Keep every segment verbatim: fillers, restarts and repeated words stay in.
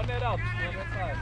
that out. On that side.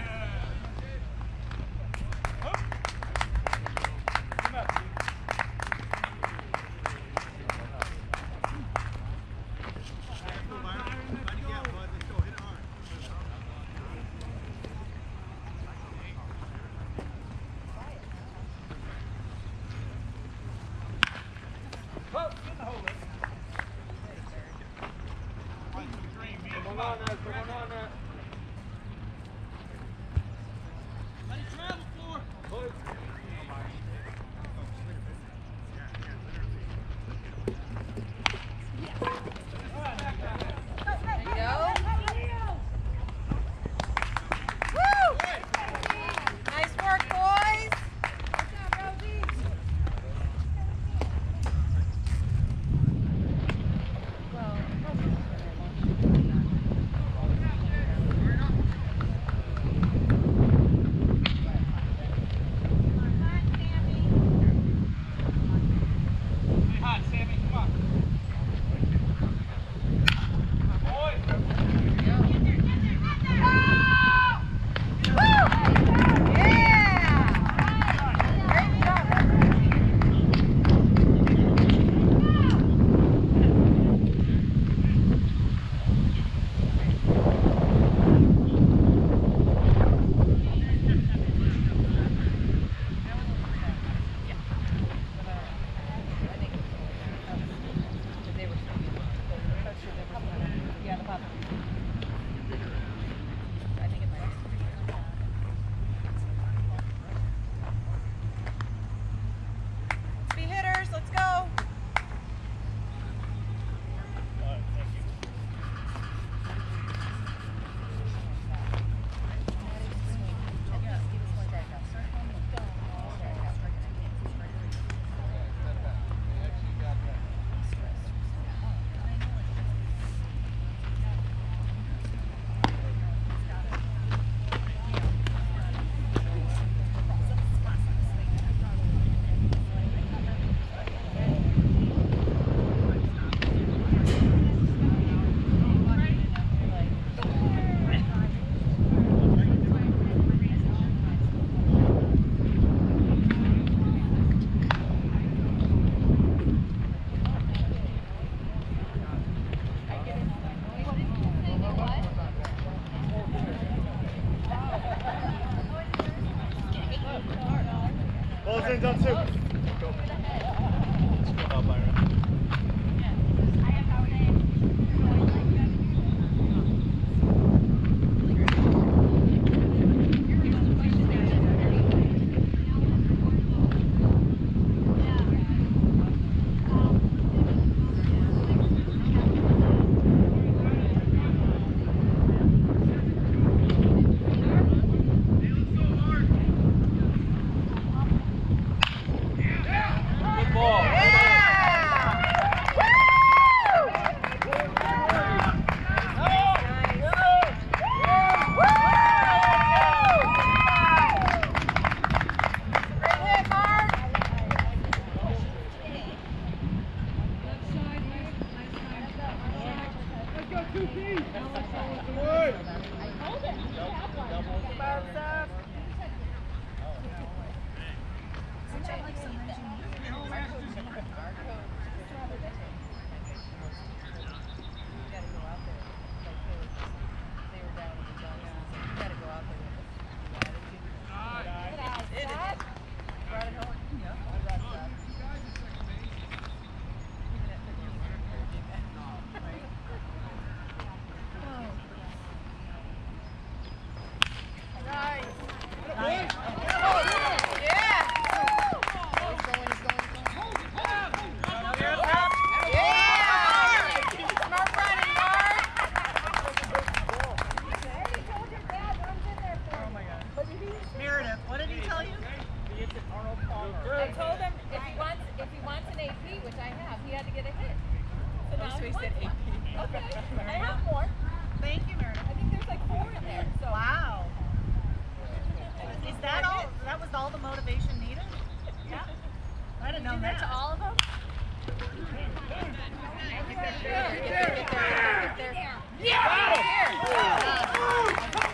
Done too. I told him if he wants if he wants an A P, which I have, he had to get a hit. So now he said A P. Okay, I have more. Thank you, Meredith. I think there's like four in there. So. Wow. Is that all? That was all the motivation needed? Yeah. I didn't know that. To all of them. Yeah.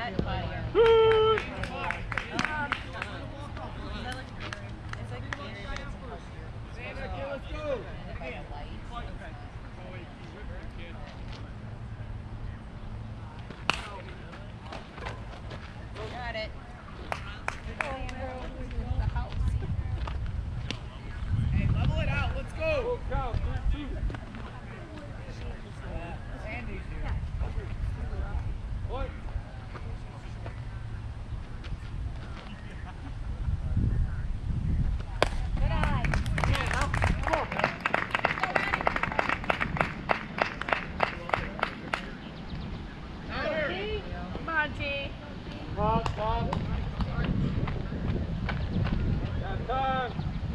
that fire. Um, it's like Gary, but it's healthier. Let's go. By the light. Got it. Good Andrew. The house. Hey, level it out. Let's go. Sandy's here. What? Good eye. Come on, T. Pop, pop. Time.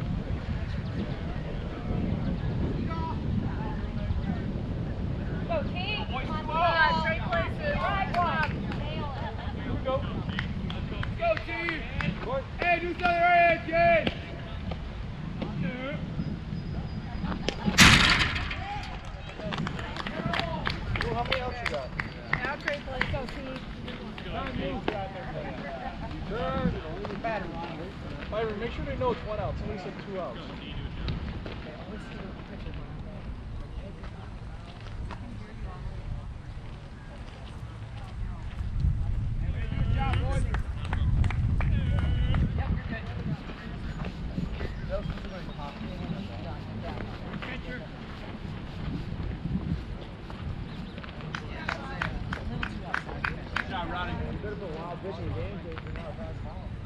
Go, T. Come on, Come on, straight places. Right one. Here we go. Go, team. Hey, do something right here, kid. How many outs you got? Now trade place. Go, T. Turn. Byron, make sure they know it's one out. Somebody said two outs. Good job, boys. Good job, Ronnie. A bit of a wild pitching game, but you're not a fast ball.